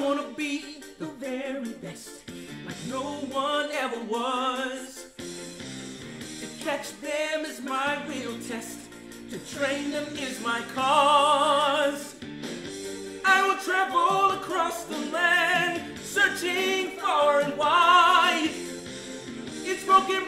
wanna be the very best, like no one ever was. To catch them is my real test, to train them is my cause. I will travel across the land, searching far and wide. It's Pokémark.